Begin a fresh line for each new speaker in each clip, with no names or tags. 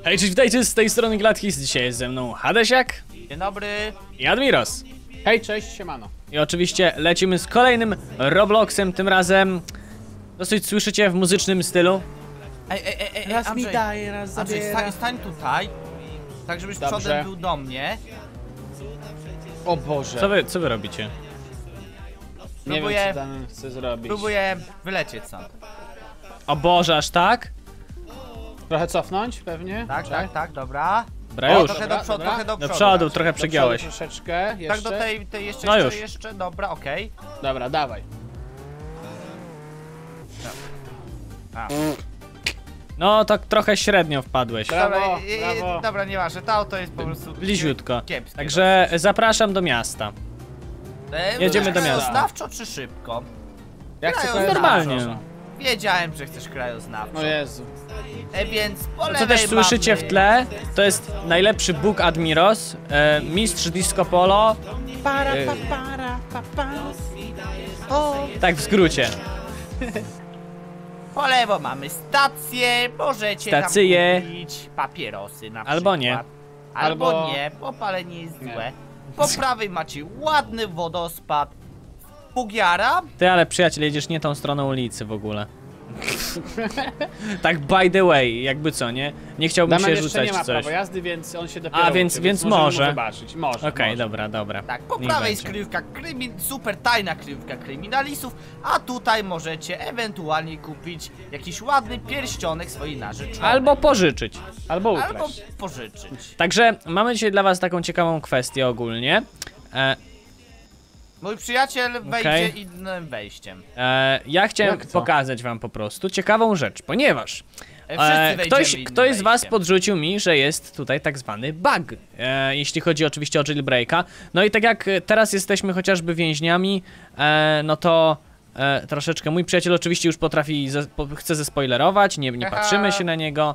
Hej, cześć, witajcie, z tej strony Gladkis, dzisiaj jest ze mną Hadesiak.
Dzień dobry.
I Admiros.
Hej, cześć, siemano.
I oczywiście lecimy z kolejnym Robloxem, tym razem dosyć słyszycie w muzycznym stylu.
Ej,
Raz
Andrzej,
mi daje, raz
Andrzej,
zabiera.
stań tutaj, tak żebyś
Dobrze.
przodem był do mnie.
O Boże.
Co wy robicie?
Nie
Próbuję-
wiem, co Dan chce zrobić.
Próbuję wylecieć stąd.
O Boże, aż tak?
Trochę cofnąć, pewnie?
Tak, dobra.
Dobra, już.
Trochę
Dobra,
do przodu,
dobra.
trochę do
Do
przodu.
przodu,
raczej.
trochę
Do
przegiąłeś.
przodu troszeczkę, jeszcze.
Tak, do tej jeszcze,
No
jeszcze,
już.
jeszcze, dobra, okej.
Dobra, dawaj.
No, tak trochę średnio wpadłeś.
Brawo,
Dobra,
brawo.
dobra, nieważne, to auto jest po prostu
Bliziutko.
kiepskie.
Także zapraszam do miasta. jedziemy do miasta.
Krajoznawczo czy szybko?
Jak chcę
Krajoznawczo.
Normalnie.
Wiedziałem, że chcesz krajoznawczo.
O Jezu.
Więc po
Co
lewej
też słyszycie
mamy-
w tle, to jest najlepszy Bóg Admiros, mistrz disco polo.
Para,
Ej.
pa. O.
Tak w skrócie.
Po lewo mamy stację, możecie
Stację.
tam kupić papierosy na
Albo
przykład.
nie.
Albo
Albo-
nie, bo palenie jest
Nie.
złe. Po prawej macie ładny wodospad Pugiara.
Ty, ale przyjaciel, jedziesz nie tą stroną ulicy w ogóle. Tak by the way, jakby co, nie? Nie chciałbym
Damian
się
jeszcze
rzucać
nie ma
w coś.
prawa jazdy, więc on się dopiero
A, więc-
uczy,
więc
możemy
może.
mu wybaczyć. Może,
Okej,
może.
dobra.
Tak, po
Niech
prawej jest
będzie.
kryjówka super tajna kryjówka kryminalistów, a tutaj możecie ewentualnie kupić jakiś ładny pierścionek swojej narzeczonej.
Albo pożyczyć.
Albo ukraść.
Albo pożyczyć.
Także mamy dzisiaj dla was taką ciekawą kwestię ogólnie.
Mój przyjaciel wejdzie
Okej.
innym wejściem.
Ja chciałem
Jak co?
pokazać wam po prostu ciekawą rzecz, ponieważ
Wszyscy wejdziemy innym
ktoś z was
wejściem.
podrzucił mi, że jest tutaj tak zwany bug, jeśli chodzi oczywiście o jailbreaka. No i tak jak teraz jesteśmy chociażby więźniami, no to troszeczkę mój przyjaciel oczywiście już potrafi, chce zespoilerować, nie
Aha.
patrzymy się na niego.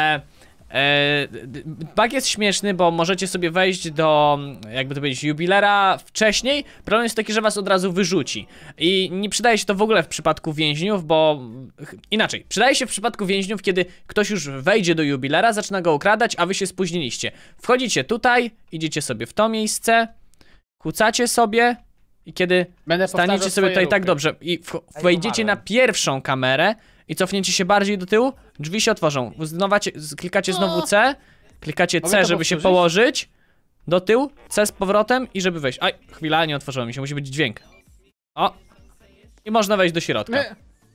Bug jest śmieszny, bo możecie sobie wejść do, jakby to powiedzieć, jubilera wcześniej. Problem jest taki, że was od razu wyrzuci. I nie przydaje się to w ogóle w przypadku więźniów, bo inaczej, przydaje się w przypadku więźniów, kiedy ktoś już wejdzie do jubilera, zaczyna go okradać, a wy się spóźniliście. Wchodzicie tutaj, idziecie sobie w to miejsce, kucacie sobie i kiedy
Będę
staniecie
powtarzał
sobie
swoje
tutaj tak
ruchy.
dobrze i wejdziecie na
umarłem.
pierwszą kamerę i cofnięcie się bardziej do tyłu, drzwi się otworzą. Klikacie znowu C, klikacie
Mogę
C,
to
żeby się
powtórzyć?
położyć, do tyłu, C z powrotem i żeby wejść. Aj, chwila, nie otworzyło mi się, musi być dźwięk. O! I można wejść do środka.
Nie.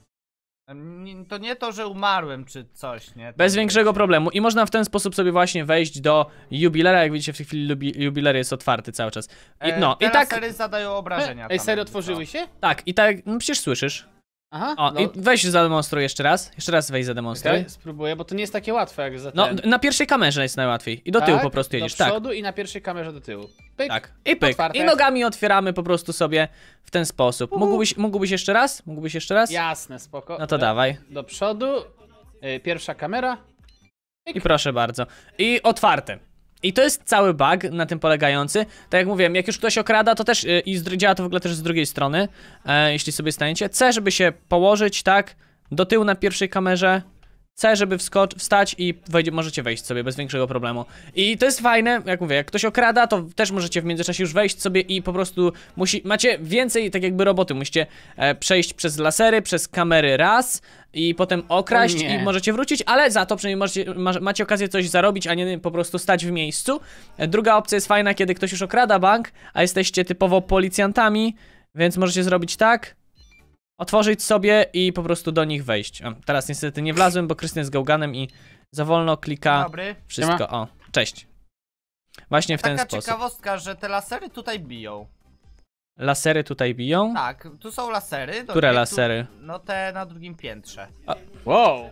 To nie to, że umarłem czy coś, nie?
Bez większego problemu. I można w ten sposób sobie właśnie wejść do jubilera. Jak widzicie, w tej chwili jubiler jest otwarty cały czas.
Te
I tak,
lasery zadają obrażenia.
Ej,
tam,
serio
jakby co.
otworzyły się?
no przecież słyszysz.
Aha.
O,
no,
i weź zademonstruj jeszcze raz. Jeszcze raz weź zademonstruj.
okej, spróbuję, bo to nie jest takie łatwe jak za
No,
ten.
na pierwszej kamerze jest najłatwiej. I do tyłu po prostu jedziesz,
do
tak.
przodu i na pierwszej kamerze do tyłu. Pyk.
Tak. I pyk.
Otwarte.
I nogami otwieramy po prostu sobie w ten sposób. Mógłbyś jeszcze raz? Mógłbyś jeszcze raz?
Jasne, spoko.
No to dawaj.
Do przodu. Pierwsza kamera.
I proszę bardzo. I otwarte. I to jest cały bug na tym polegający. Tak jak mówiłem, jak już ktoś okrada, to też działa to w ogóle też z drugiej strony. Jeśli sobie staniecie. C, żeby się położyć, tak. Do tyłu na pierwszej kamerze. C, żeby wstać i możecie wejść sobie bez większego problemu. I to jest fajne, jak mówię, jak ktoś okrada, to też możecie w międzyczasie już wejść sobie i po prostu macie więcej tak jakby roboty. Musicie przejść przez lasery, przez kamery raz i potem okraść
O nie.
i możecie wrócić, ale za to przynajmniej macie okazję coś zarobić, a nie po prostu stać w miejscu. Druga opcja jest fajna, kiedy ktoś już okrada bank, a jesteście typowo policjantami, więc możecie zrobić tak. Otworzyć sobie i po prostu do nich wejść. Teraz niestety nie wlazłem, bo Krystian jest gałganem i za wolno klika
Dobry.
wszystko. O, cześć. Właśnie w ten
Taka
sposób.
ciekawostka, że te lasery tutaj biją.
Lasery tutaj biją?
Tak, tu są lasery.
Które lasery?
No te na drugim piętrze.
Wow.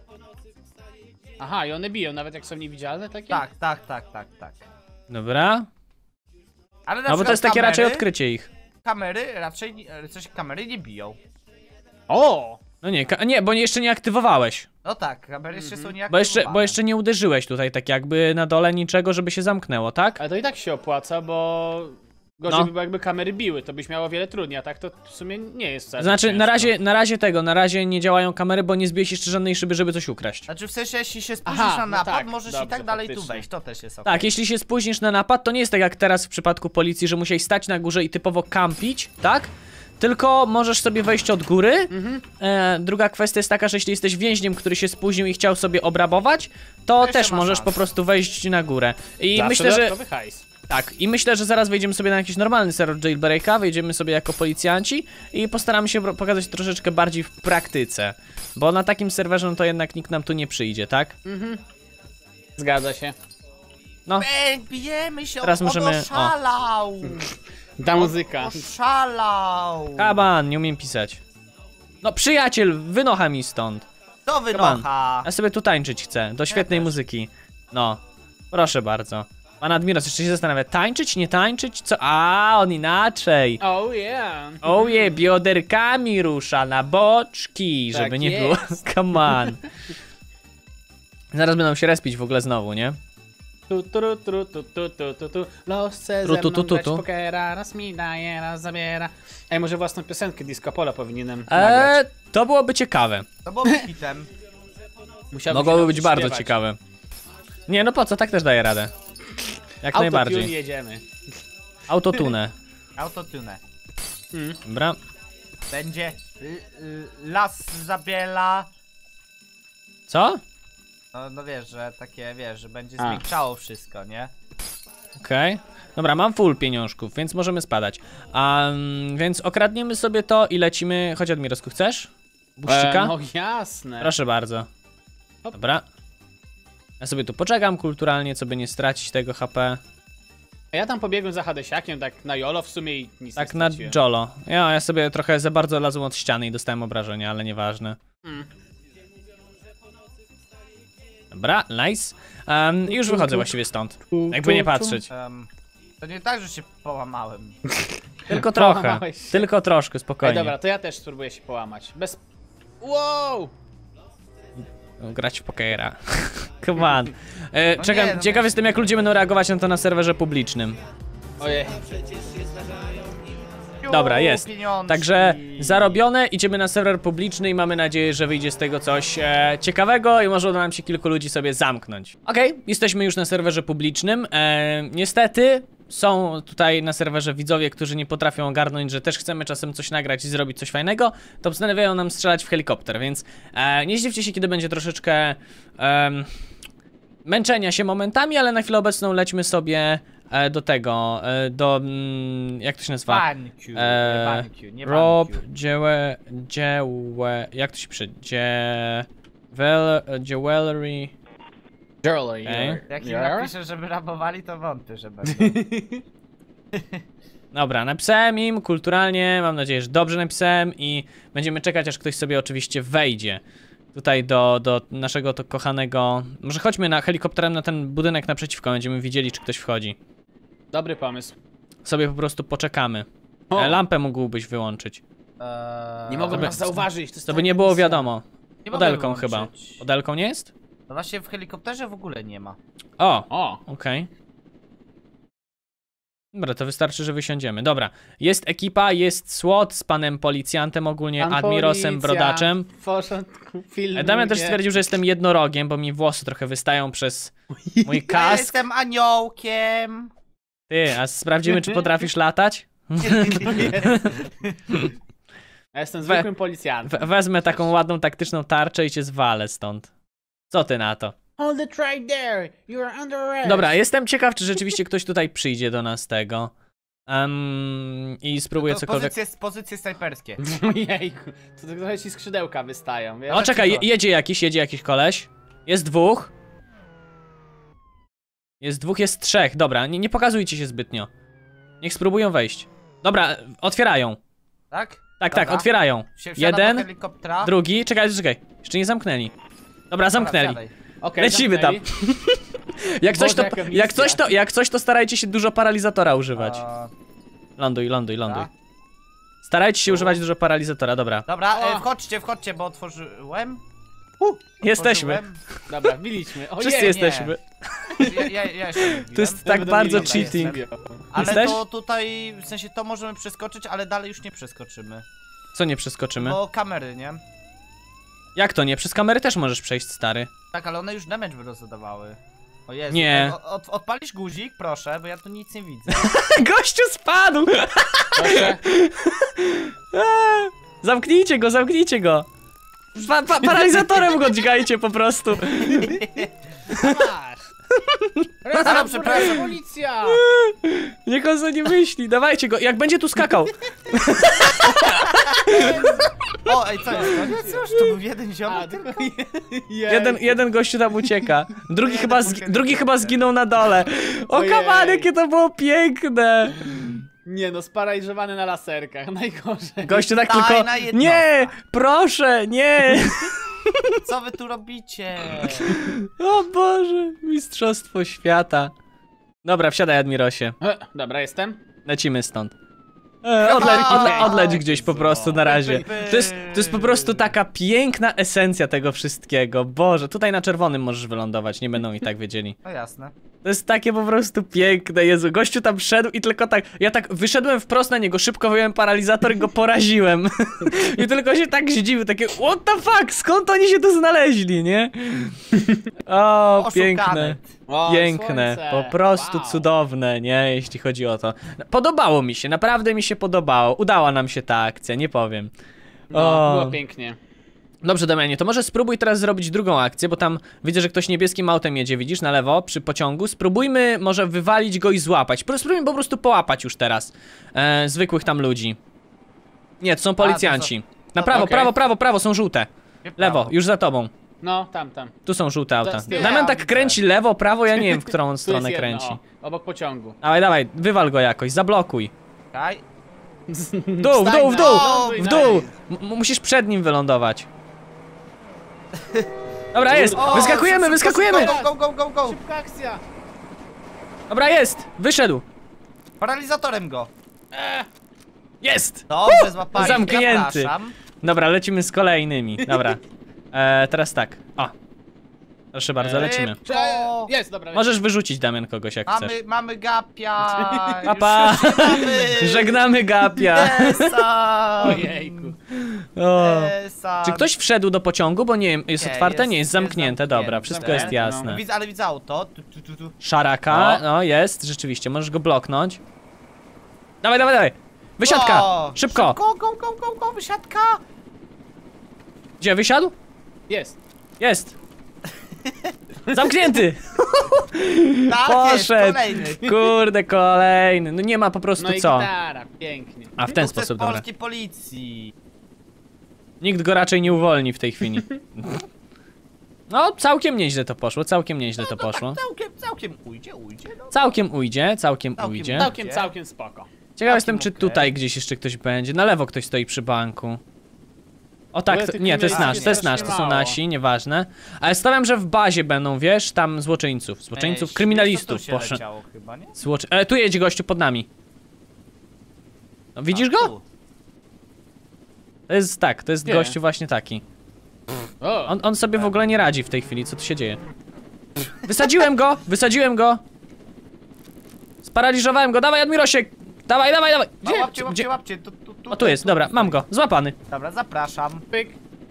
Aha, i one biją, nawet jak są niewidzialne takie?
Tak.
Dobra.
Ale na
No bo to jest takie raczej odkrycie ich.
Kamery raczej, coś kamery nie biją.
O!
No nie, bo jeszcze nie aktywowałeś.
No tak, kamery jeszcze są
Bo
nieaktywowane.
jeszcze nie uderzyłeś tutaj tak jakby na dole niczego, żeby się zamknęło, tak?
Ale to i tak się opłaca, bo Gorzej
No.
by było, jakby kamery biły, to byś miało o wiele trudniej, a tak to w sumie nie jest wcale
Znaczy,
ciężko.
na razie nie działają kamery, bo nie zbiłeś jeszcze żadnej szyby, żeby coś ukraść.
Znaczy w sensie, jeśli się spóźnisz
Aha,
na
no
napad,
tak,
możesz i
dobrze,
tak dalej tu
faktycznie.
wejść, to też jest ok.
Tak, jeśli się spóźnisz na napad, to nie jest tak jak teraz w przypadku policji, że musiałeś stać na górze i typowo kampić, tak? Tylko możesz sobie wejść od góry. Druga kwestia jest taka, że jeśli jesteś więźniem, który się spóźnił i chciał sobie obrabować, to
jeszcze
też
ma
możesz
szansę.
po prostu wejść na górę. I
Zawsze
myślę, że
dodatkowy hajs.
tak, i myślę, że zaraz wejdziemy sobie na jakiś normalny serwer jailbreaka, wejdziemy sobie jako policjanci i postaramy się pokazać troszeczkę bardziej w praktyce. Bo na takim serwerze no to jednak nikt nam tu nie przyjdzie, tak?
Zgadza się.
No,
Bijemy się,
Teraz
on
możemy-
oszalał!
Ta muzyka.
Oszalał!
kaban, nie umiem pisać. No przyjaciel, wynocha mi stąd.
To wynocha!
Ja sobie tu tańczyć chcę, do świetnej
też.
muzyki. No, proszę bardzo. Pan Admiros jeszcze się zastanawia, tańczyć, nie tańczyć? Co? A, on inaczej.
Oh yeah.
Oje, bioderkami rusza na boczki,
Tak
żeby nie
jest.
było. Come on. Zaraz będą się respić w ogóle znowu, nie?
Tu. Los chce
Tru,
ze
tu,
mną
tu, tu,
grać
tu.
pokera, raz mi daje, raz zabiera. Ej, może własną piosenkę Disco Polo powinienem nagrać.
To byłoby ciekawe.
To byłoby hitem.
Musiałbym
Mogłoby
się
być
nauczyć
bardzo
śpiewać.
ciekawe. Nie, no po co, tak też daje radę. Jak
Autotune
najbardziej.
jedziemy.
Autotune.
Autotune.
Dobra.
Będzie las zabiela.
Co?
No wiesz, że takie, wiesz, że będzie
A.
zmiękczało wszystko, nie?
Okej. Dobra, mam full pieniążków, więc możemy spadać. Więc okradniemy sobie to i lecimy. Chodź, Admirosku, chcesz? Buścika?
No jasne.
Proszę bardzo.
Hop.
Dobra. Ja sobie tu poczekam kulturalnie, co by nie stracić tego HP.
A ja tam pobiegłem za Hadesiakiem, tak na jolo w sumie i nic
Tak
nie
na
straciłem.
Jolo. Ja sobie trochę za bardzo lazłem od ściany i dostałem obrażenia, ale nieważne. Dobra, nice. Już wychodzę właściwie stąd. Jakby nie patrzeć.
To nie tak, że się połamałem.
Tylko trochę.
Połamałeś się.
Tylko troszkę,
Ej,
spokojnie.
dobra, to ja też spróbuję się połamać. Bez... Wow!
Grać w pokera. Come on.
No
Czekam,
nie, no
ciekaw
wiesz.
jestem, jak ludzie będą reagować na to na serwerze publicznym.
Ojej.
Dobra, jest.
Pieniążki.
Także zarobione, idziemy na serwer publiczny i mamy nadzieję, że wyjdzie z tego coś ciekawego i może uda nam się kilku ludzi sobie zamknąć. Okej, jesteśmy już na serwerze publicznym. Niestety są tutaj na serwerze widzowie, którzy nie potrafią ogarnąć, że też chcemy czasem coś nagrać i zrobić coś fajnego, to postanawiają nam strzelać w helikopter, więc nie zdziwcie się, kiedy będzie troszeczkę męczenia się momentami, ale na chwilę obecną lećmy sobie do tego, jak to się nazywa?
Bańkiu, nie
Rob,
bańkiu.
jak to się pisze? Jewelry.
Jewelry.
Okej.
Jak im
Yeah?
napiszę, żeby rabowali, to wątpię, że będą.
Dobra, napisałem im kulturalnie, mam nadzieję, że dobrze napisałem i będziemy czekać, aż ktoś sobie oczywiście wejdzie. Tutaj do naszego to kochanego... Może chodźmy na helikopterem na ten budynek naprzeciwko, będziemy widzieli, czy ktoś wchodzi.
Dobry pomysł.
Sobie po prostu poczekamy.
O.
Lampę mógłbyś wyłączyć.
Nie mogą
by-
nas zauważyć.
To by nie było wiadomo.
Nie mogę
Odelką chyba.
wyłączyć.
Odelką nie jest?
No właśnie w helikopterze w ogóle nie ma.
O!
O!
Okej. Dobra, to wystarczy, że wysiądziemy. Dobra, jest ekipa, jest SWAT z panem policjantem, ogólnie
Pan
Admirosem
policja
Brodaczem.
W porządku, filmuje.
Damian też stwierdził, że jestem jednorogiem, bo mi włosy trochę wystają przez mój
Ja
kask.
jestem aniołkiem.
Ty, a sprawdzimy, czy potrafisz latać?
Ja jestem zwykłym policjantem.
Wezmę taką ładną, taktyczną tarczę i cię zwalę stąd. Co ty na to?
Hold it right there. You are under arrest.
Dobra, jestem ciekaw, czy rzeczywiście ktoś tutaj przyjdzie do nas tego. I spróbuję
To
cokolwiek.
pozycje snajperskie.
Jejku, to trochę ci skrzydełka wystają, wiesz?
O, czekaj, jedzie jakiś koleś. Jest dwóch. Jest dwóch, jest trzech. Dobra, nie pokazujcie się zbytnio. Niech spróbują wejść. Dobra, otwierają.
Tak?
Tak,
Dobra.
tak, otwierają.
Wsiadam do
Jeden,
helikoptera.
drugi, czekaj. Jeszcze nie zamknęli. Dobra, zamknęli.
Wsiadaj.
Okej,
Lecimy tam.
zamknęli.
Jak coś, to,
Boże, jaka
jak coś to starajcie się dużo paralizatora używać. Ląduj.
Dobra.
Starajcie się
Tu.
używać dużo paralizatora, dobra.
Dobra,
O.
wchodźcie, bo otworzyłem.
Jesteśmy.
Otworzyłem.
Dobra, biliśmy. Ojej,
Wszyscy
nie.
jesteśmy.
Ja jeszcze nie
To jest
wbiłem.
tak bardzo
Dobra,
cheating.
jestem.
Ale
Jesteś?
to tutaj, w sensie to możemy przeskoczyć, ale dalej już nie przeskoczymy.
Co nie przeskoczymy?
Bo kamery, nie?
Jak to nie? Przez kamery też możesz przejść, stary.
Tak, ale one już damage będą zadawały. O Jezu.
Nie.
Odpalisz guzik, proszę, bo ja tu nic nie widzę.
Gościu spadł!
Proszę.
Zamknijcie go, zamknijcie go! Paralizatorem go dźgajcie po prostu.
Masz.
A, przepraszam.
Policja!
Niech on sobie nie myśli, dawajcie go, jak będzie tu skakał.
O, ej, co jest? Koniec już? To był jeden
A,
ziomek?
tylko
Jeden gościu tam ucieka. Drugi chyba zginął na dole. O,
Ojej.
kaman, jakie to było piękne.
Nie no, sparaliżowany na laserkach, najgorzej.
Gościu tak
Tajna
tylko...
jednostka.
Nie, proszę, nie.
Co wy tu robicie?
O Boże, mistrzostwo świata. Dobra, wsiadaj, Admirosie.
Dobra, jestem.
Lecimy stąd. Odleć gdzieś po prostu na razie. To jest po prostu taka piękna esencja tego wszystkiego. Boże, tutaj na czerwonym możesz wylądować, nie będą i tak wiedzieli.
No jasne.
To jest takie po prostu piękne, Jezu. Gościu tam szedł i tylko tak, ja tak wyszedłem wprost na niego, szybko wyjąłem paralizator i go poraziłem. I tylko się tak zdziwił, takie what the fuck, skąd oni się tu znaleźli, nie? O,
Oszukane.
piękne.
O,
Piękne,
słońce.
po prostu
Wow.
cudowne, nie? Jeśli chodzi o to. Podobało mi się, naprawdę mi się podobało. Udała nam się ta akcja, nie powiem.
No, było pięknie.
Dobrze, Damianie, to może spróbuj teraz zrobić drugą akcję, bo tam widzę, że ktoś niebieskim autem jedzie, widzisz, na lewo, przy pociągu. Spróbujmy może wywalić go i złapać. Spróbujmy po prostu połapać już teraz zwykłych tam ludzi. Nie, to są policjanci. Na prawo,
okej.
prawo, są żółte. Lewo, już za tobą.
No, tam.
Tu są żółte auta.
z tyłu.
Damian tak
widzę.
kręci lewo, prawo, ja nie wiem, w którą on
Tu jest
stronę
jedno,
kręci.
o, obok pociągu.
Dawaj, wywal go jakoś, zablokuj.
Czekaj.
W dół, w dół, w dół!
Ląduj
W
na
dół!
nim.
Musisz przed nim wylądować. Dobra, jest!
O,
Wyskakujemy,
szybko,
wyskakujemy!
szybko, go!
Szybka akcja!
Dobra, jest! Wyszedł!
Paralizatorem go.
Jest!
Dobrze, złapali.
Zamknięty.
Zapraszam.
Dobra, lecimy z kolejnymi. Dobra. Teraz tak. O. Proszę bardzo, lecimy.
O,
Jest, dobra.
Możesz wyrzucić, Damian, kogoś jak chcesz.
mamy gapia.
Papa!
Już żegnamy.
Żegnamy Gapia!
Esa.
Ojejku.
O.
Esa.
Czy ktoś wszedł do pociągu? Bo nie wiem, jest
Nie,
otwarte?
jest-
Nie, jest
jest
zamknięte. Dobra,
zamknięte.
wszystko jest
No.
jasne.
Ale widzę auto. Tu.
Szaraka,
O.
no jest, rzeczywiście, możesz go bloknąć. Dawaj! Wysiadka!
O,
Szybko!
Go, wysiadka.
Gdzie, wysiadł?
Jest.
Jest! Zamknięty!
Tak,
Poszedł!
jest, kolejny.
Kurde, kolejny. No nie ma po prostu
No i
co.
gitara, pięknie.
A w ten
Sukces
sposób, dobra.
polskiej policji.
Nikt go raczej nie uwolni w tej chwili. No, całkiem nieźle to poszło, całkiem nieźle to poszło.
Całkiem ujdzie, no.
Całkiem ujdzie.
Całkiem.
Całkiem spoko.
Ciekaw jestem, czy
okej.
tutaj gdzieś jeszcze ktoś będzie. Na lewo ktoś stoi przy banku. O tak,
Ale tych
nie, to jest
kryminalistów
nasz,
jest
to są
mało.
nasi, nieważne. Ale stawiam, że w bazie będą, wiesz, tam złoczyńców, kryminalistów.
Proszę. Chyba, nie?
Tu jedzie gościu pod nami. No, widzisz
A,
go?
tu.
To jest tak, to jest
Gdzie?
gościu właśnie taki.
O,
On sobie w ogóle nie radzi w tej chwili, co tu się dzieje. Wysadziłem go! Sparaliżowałem go, dawaj Admirosiek! Dawaj!
Gdzie? Łapcie.
O, tu jest, dobra, mam go, złapany.
Dobra, zapraszam.
pyk.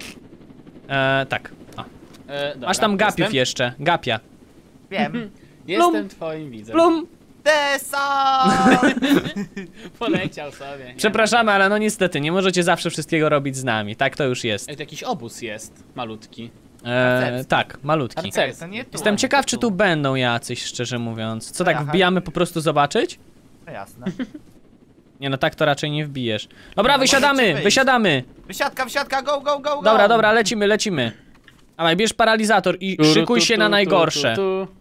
Tak. O.
Dobra,
Masz tam gapiów
jestem.
jeszcze, gapia.
Wiem.
Jestem twoim widzem.
Plum!
Desa!
Poleciał sobie.
Przepraszamy, ale no niestety, nie możecie zawsze wszystkiego robić z nami, tak to już jest.
Ej, to jakiś obóz jest, malutki.
Tak, malutki.
Harcerski.
To nie tu,
Jestem
nie
ciekaw, czy tu będą jacyś, szczerze mówiąc. Co, tak
Aha.
wbijamy po prostu zobaczyć?
No jasne.
Nie no, tak to raczej nie wbijesz. Dobra,
No, możecie
wysiadamy,
wyjść.
wysiadamy!
Wysiadka, go!
Dobra, lecimy. Dawaj, bierz paralizator i szykuj się na najgorsze.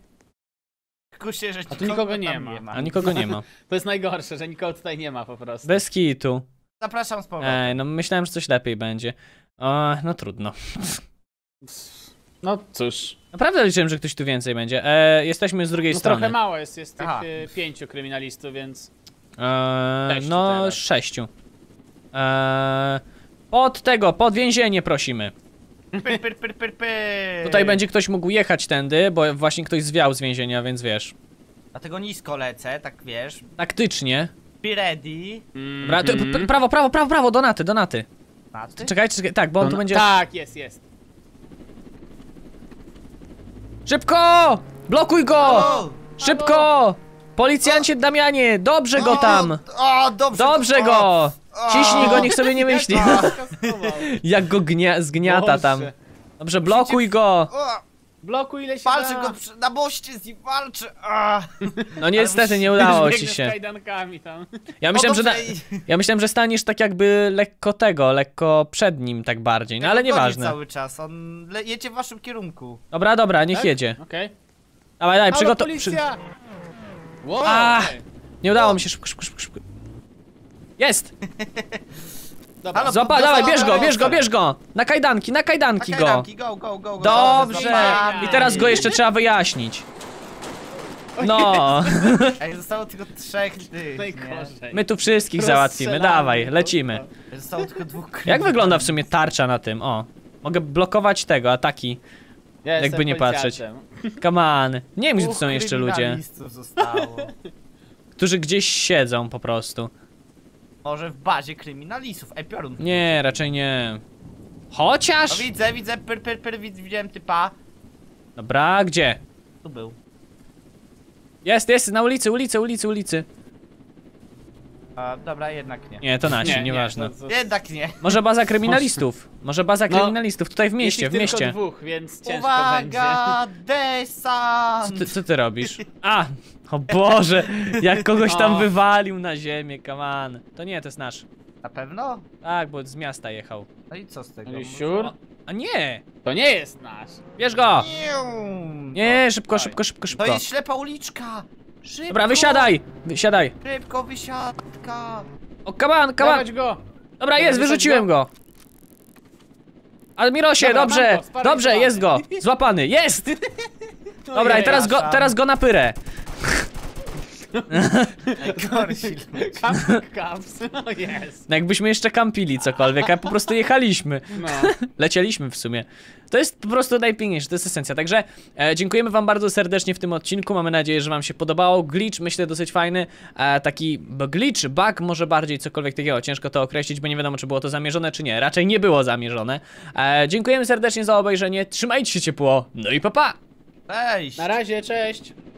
Kusie, że
A tu nikogo nie
tam
ma.
A nikogo nie ma.
To jest najgorsze, że nikogo tutaj nie ma po prostu.
Bez kitu.
Zapraszam z powrotem.
No myślałem, że coś lepiej będzie. No trudno.
No cóż.
Naprawdę liczyłem, że ktoś tu więcej będzie. Jesteśmy z drugiej
No
strony.
trochę mało jest tych
Aha.
5 kryminalistów, więc... Sześciu
No,
teraz.
6. Pod więzienie prosimy.
Pyr, pyr, pyr, pyr, pyr.
Tutaj będzie ktoś mógł jechać tędy, bo właśnie ktoś zwiał z więzienia, więc wiesz.
Dlatego nisko lecę, tak wiesz.
Taktycznie.
Be ready.
Dobra, prawo, donaty.
Maty?
Czekaj, tak, bo on tu będzie...
Tak, jest.
Szybko! Blokuj go!
O!
Szybko! Policjancie Damianie, dobrze go tam!
O, dobrze.
Dobrze go! Ciśnij go, niech sobie nie myśli.
Kaskował.
Jak go zgniata tam.
Boże.
Dobrze, blokuj go!
O,
Blokuj ile się
walczę
da.
go na moście z nim, walczę. A.
No niestety nie udało
Biegnę
ci
z
się.
kajdankami tam.
Ja myślałem, że
dobrze.
ja myślałem, że staniesz tak jakby lekko przed nim tak bardziej, no ale
Ja go gonię
nieważne.
cały czas, on jedzie w waszym kierunku.
Dobra, niech
Tak?
jedzie.
Okej.
Dawaj,
Halo,
przygotuj.
policja! Wow.
A! Nie udało mi się, szybko. Jest!
Dobra.
Halo,
Dawaj,
dawaj,
bierz go! Na kajdanki go!
Kajdanki, go.
Dobrze!
Złapany.
I teraz go jeszcze trzeba wyjaśnić. No,
Ej, zostało tylko 3 tych, nie?
Najgorzej.
my tu wszystkich załatwimy,
Rozstrzelamy,
dawaj,
no,
lecimy.
Zostało tylko 2
Jak wygląda w sumie tarcza na tym? O, mogę blokować tego, ataki.
Ja jestem
jakby nie patrzeć.
policjantem.
Come on. Nie wiem, gdzie tu są jeszcze ludzie,
Zostało.
którzy gdzieś siedzą po prostu.
Może w bazie kryminalistów. Ej, piorun.
Nie, raczej nie.
No
Chociaż...
widzę, widziałem typa.
Dobra, gdzie?
Tu był.
Jest, na ulicy.
A, dobra, jednak nie.
Nie, to nasi, nieważne.
Jednak nie.
Może baza kryminalistów. Może baza
No.
kryminalistów, tutaj w mieście,
Jest
w
ich
mieście.
tylko 2, więc ciężko będzie.
Uwaga, desant!
Co ty robisz? A! O Boże! Jak kogoś tam
O.
wywalił na ziemię, come on. To nie, to jest nasz.
Na pewno?
Tak, bo z miasta jechał.
No i co z tego?
Are you sure?
A nie!
To nie jest nasz.
Bierz go!
Niu.
Nie, szybko.
To jest ślepa uliczka! Szybko!
Dobra, wysiadaj!
Szybko, wysiadka!
O, come on!
Dawać go.
Dobra, jest,
wysadzć
wyrzuciłem go! Admirosie,
Dobra,
dobrze!
mam go, sparaliżowany.
Dobrze, jest go! Złapany, jest! Dobra, i
Ojej,
teraz go na pyrę.
Najgorsi ludzie.
Caps. O jest.
No jakbyśmy jeszcze kampili cokolwiek, a po prostu jechaliśmy.
No.
Lecieliśmy w sumie. To jest po prostu najpiękniejsze, to jest esencja. Także dziękujemy wam bardzo serdecznie w tym odcinku. Mamy nadzieję, że wam się podobało. Glitch, myślę, dosyć fajny. Taki glitch, bug, może bardziej cokolwiek takiego. Ciężko to określić, bo nie wiadomo, czy było to zamierzone, czy nie. Raczej nie było zamierzone. Dziękujemy serdecznie za obejrzenie. Trzymajcie się ciepło. No i pa pa!
Cześć!
Na razie, cześć.